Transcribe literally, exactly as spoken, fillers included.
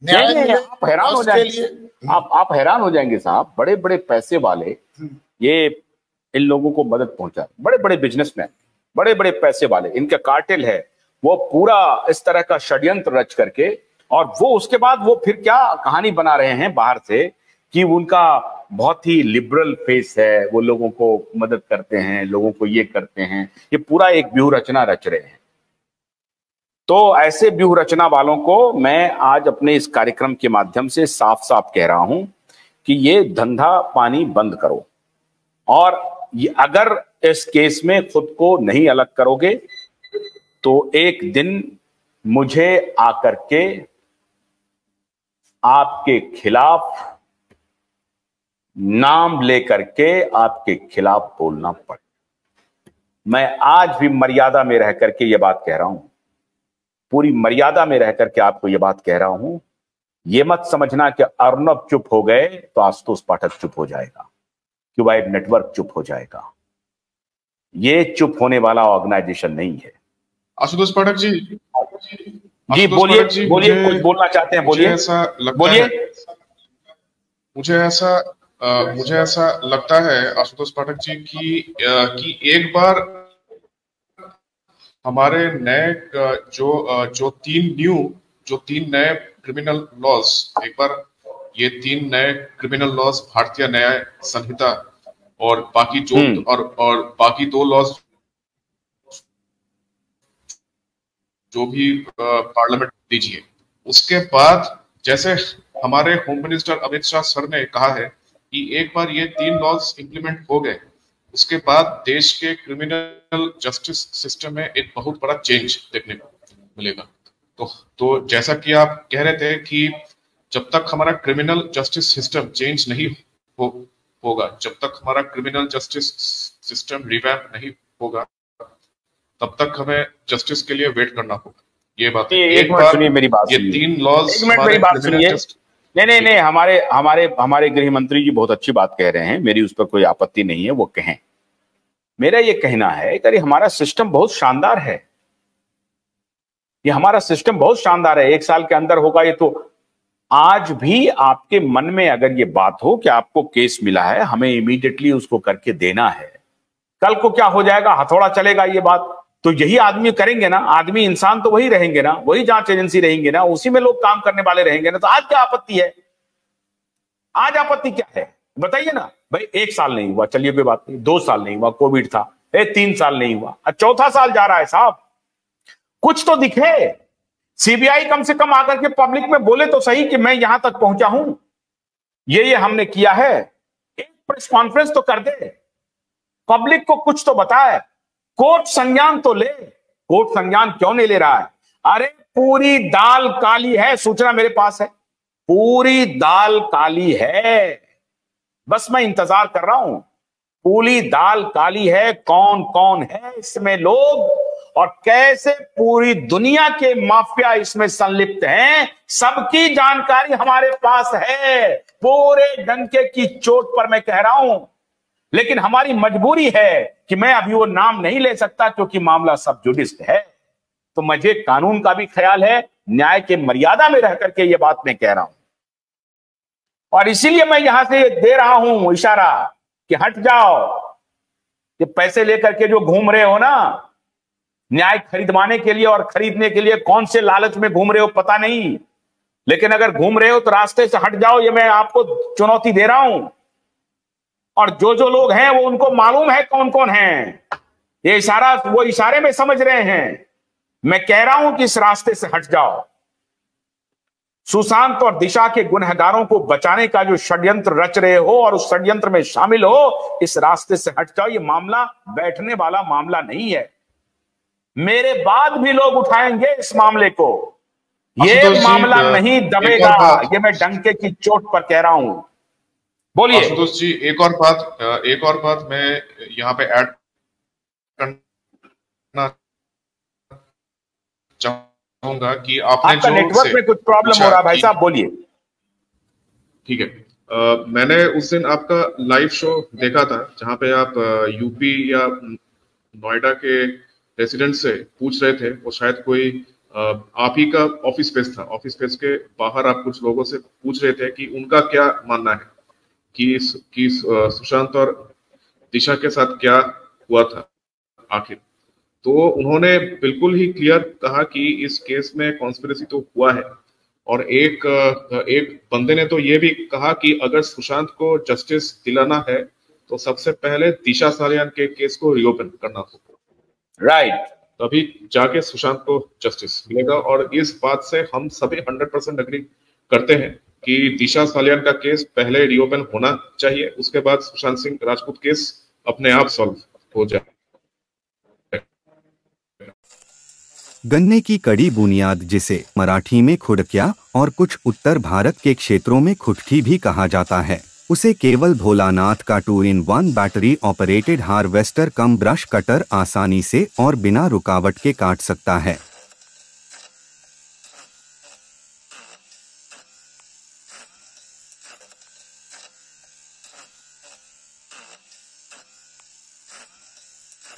न्याय नहीं नहीं, मिले आप हैरान हो उसके जाएंगे, लिए। आप आप हैरान हो जाएंगे साहब। बड़े बड़े पैसे वाले ये इन लोगों को मदद पहुंचा, बड़े बड़े बिजनेसमैन, बड़े बड़े पैसे वाले, इनका कार्टेल है, वो पूरा इस तरह का षड्यंत्र रच करके, और वो उसके बाद वो फिर क्या कहानी बना रहे हैं बाहर से कि उनका बहुत ही लिबरल फेस है, वो लोगों को मदद करते हैं, लोगों को ये करते हैं, ये पूरा एक व्यूह रचना रच रहे हैं। तो ऐसे व्यूह रचना वालों को मैं आज अपने इस कार्यक्रम के माध्यम से साफ साफ कह रहा हूं कि ये धंधा पानी बंद करो, और ये अगर इस केस में खुद को नहीं अलग करोगे तो एक दिन मुझे आकर के आपके खिलाफ नाम लेकर के आपके खिलाफ बोलना पड़े। मैं आज भी मर्यादा में रह करके ये बात कह रहा हूं, पूरी मर्यादा में रह करके आपको ये बात कह रहा हूं। ये मत समझना कि अर्नब चुप हो गए तो आशुतोष पाठक चुप हो जाएगा, क्यों एक नेटवर्क चुप हो जाएगा। ये चुप होने वाला ऑर्गेनाइजेशन नहीं है। आशुतोष पाठक जी जी बोलिए, बोलिए, कुछ बोलना चाहते हैं, बोलिए, ऐसा लगता बोलिए। है मुझे ऐसा आ, मुझे ऐसा लगता है आशुतोष पाठक जी की आ, कि एक बार हमारे नए जो जो तीन न्यू जो तीन नए क्रिमिनल लॉज, एक बार ये तीन नए क्रिमिनल लॉज, भारतीय न्याय संहिता और बाकी जो और और बाकी दो लॉज जो भी पार्लियामेंट दीजिए, उसके बाद जैसे हमारे home minister Amit Shah sir ने कहा है कि एक बार ये तीन लॉज इंप्लीमेंट हो गए, उसके बाद देश के क्रिमिनल जस्टिस सिस्टम में एक बहुत बड़ा चेंज देखने को मिलेगा। तो तो जैसा कि आप कह रहे थे कि जब तक हमारा क्रिमिनल जस्टिस सिस्टम चेंज नहीं हो होगा, जब तक हमारा क्रिमिनल जस्टिस सिस्टम रिवैम्प नहीं होगा, तब तक हमें जस्टिस के लिए वेट करना होगा। ये बात है। एक मिनट सुनिए मेरी बात, ये तीन लॉज, एक मिनट मेरी बात सुनिए। नहीं नहीं नहीं, हमारे हमारे हमारे गृह मंत्री जी बहुत अच्छी बात कह रहे हैं, मेरी उस पर कोई आपत्ति नहीं है, वो कहें। मेरा ये कहना है कि हमारा सिस्टम बहुत शानदार है, ये हमारा सिस्टम बहुत शानदार है, एक साल के अंदर होगा ये। तो आज भी आपके मन में अगर ये बात हो कि आपको केस मिला है, हमें इमीडिएटली उसको करके देना है, कल को क्या हो जाएगा, हथौड़ा चलेगा ये बात, तो यही आदमी करेंगे ना, आदमी इंसान तो वही रहेंगे ना, वही जांच एजेंसी रहेंगे ना, उसी में लोग काम करने वाले रहेंगे ना। तो आज क्या आपत्ति है, आज आपत्ति क्या है बताइए ना भाई। एक साल नहीं हुआ, चलिए कोई बात नहीं, दो साल नहीं हुआ, कोविड था, ए तीन साल नहीं हुआ, चौथा साल जा रहा है साहब, कुछ तो दिखे। सीबीआई कम से कम आकर के पब्लिक में बोले तो सही कि मैं यहां तक पहुंचा हूं, ये ये हमने किया है, एक प्रेस कॉन्फ्रेंस तो कर दे, पब्लिक को कुछ तो बताए, कोर्ट संज्ञान तो ले। कोर्ट संज्ञान क्यों नहीं ले रहा है? अरे पूरी दाल काली है, सूचना मेरे पास है, पूरी दाल काली है, बस मैं इंतजार कर रहा हूं। पूरी दाल काली है, कौन कौन है इसमें लोग और कैसे पूरी दुनिया के माफिया इसमें संलिप्त हैं, सबकी जानकारी हमारे पास है, पूरे डंके की चोट पर मैं कह रहा हूं। लेकिन हमारी मजबूरी है कि मैं अभी वो नाम नहीं ले सकता क्योंकि मामला सब जुडिस्ड है। तो मुझे कानून का भी ख्याल है, न्याय के मर्यादा में रह करके ये बात मैं कह रहा हूं, और इसीलिए मैं यहां से दे रहा हूं इशारा कि हट जाओ। ये पैसे लेकर के जो घूम रहे हो ना, न्याय खरीदवाने के लिए और खरीदने के लिए, कौन से लालच में घूम रहे हो पता नहीं, लेकिन अगर घूम रहे हो तो रास्ते से हट जाओ, ये मैं आपको चुनौती दे रहा हूं। और जो जो लोग हैं वो उनको मालूम है कौन कौन हैं, ये इशारा वो इशारे में समझ रहे हैं। मैं कह रहा हूं कि इस रास्ते से हट जाओ। सुशांत और दिशा के गुनहगारों को बचाने का जो षड्यंत्र रच रहे हो और उस षड्यंत्र में शामिल हो, इस रास्ते से हट जाओ। ये मामला बैठने वाला मामला नहीं है, मेरे बाद भी लोग उठाएंगे इस मामले को, ये मामला नहीं दबेगा, ये मैं डंके की चोट पर कह रहा हूं। बोलिए आशुतोष जी। एक और बात एक और बात मैं यहाँ पे ऐड करना चाहूंगा कि आपने आपका जो नेटवर्क में कुछ प्रॉब्लम हो रहा है भाई साहब, बोलिए। ठीक है, आ, मैंने उस दिन आपका लाइव शो देखा था जहां पे आप यूपी या नोएडा के रेसिडेंट से पूछ रहे थे, वो शायद कोई आप ही का ऑफिस स्पेस था, ऑफिस स्पेस के बाहर आप कुछ लोगों से पूछ रहे थे कि उनका क्या मानना है कि, कि सुशांत और दिशा के साथ क्या हुआ था आखिर। तो उन्होंने बिल्कुल ही क्लियर कहा कि इस केस में कॉन्स्पिरेसी तो हुआ है, और एक एक बंदे ने तो ये भी कहा कि अगर सुशांत को जस्टिस दिलाना है तो सबसे पहले दिशा सालियान के केस को रीओपन करना होगा, राइट, तभी जाके सुशांत को जस्टिस मिलेगा। और इस बात से हम सभी हंड्रेड परसेंट अग्री करते हैं कि दिशा सालियान का केस पहले रीओपन होना चाहिए, उसके बाद सुशांत सिंह राजपूत केस अपने आप सॉल्व हो जाए। गन्ने की कड़ी बुनियाद, जिसे मराठी में खुडक्या और कुछ उत्तर भारत के क्षेत्रों में खुटकी भी कहा जाता है, उसे केवल भोलानाथ का two in one battery operated harvester cum brush cutter आसानी से और बिना रुकावट के काट सकता है।